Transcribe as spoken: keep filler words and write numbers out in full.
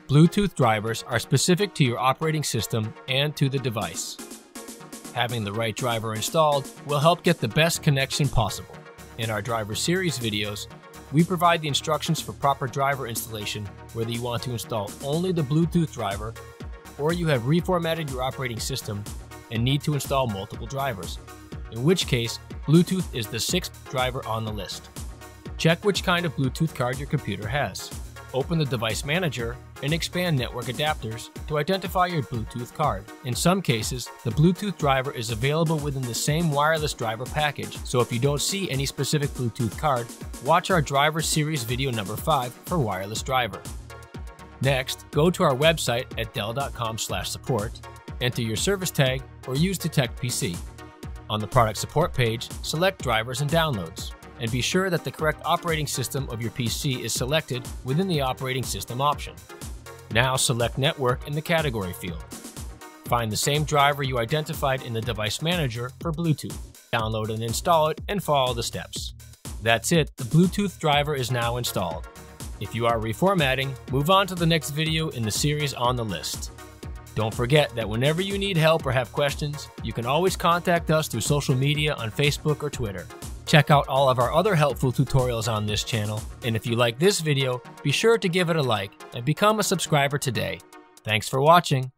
Bluetooth drivers are specific to your operating system and to the device. Having the right driver installed will help get the best connection possible. In our driver series videos, we provide the instructions for proper driver installation, whether you want to install only the Bluetooth driver or you have reformatted your operating system and need to install multiple drivers, in which case Bluetooth is the sixth driver on the list. Check which kind of Bluetooth card your computer has. Open the Device Manager and expand Network Adapters to identify your Bluetooth card. In some cases, the Bluetooth driver is available within the same wireless driver package, so if you don't see any specific Bluetooth card, watch our Driver Series video number five for wireless driver. Next, go to our website at dell dot com slash support, enter your service tag, or use Detect P C. On the product support page, select Drivers and Downloads, and be sure that the correct operating system of your P C is selected within the operating system option. Now select Network in the category field. Find the same driver you identified in the Device Manager for Bluetooth. Download and install it and follow the steps. That's it, the Bluetooth driver is now installed. If you are reformatting, move on to the next video in the series on the list. Don't forget that whenever you need help or have questions, you can always contact us through social media on Facebook or Twitter. Check out all of our other helpful tutorials on this channel, and if you like this video, be sure to give it a like and become a subscriber today. Thanks for watching.